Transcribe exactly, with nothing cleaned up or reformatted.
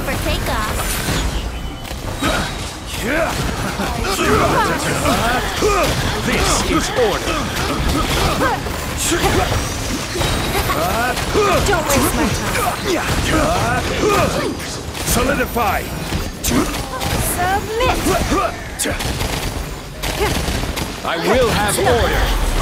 for takeoff. This is order. Don't waste my time. Solidify. Submit. I will have order.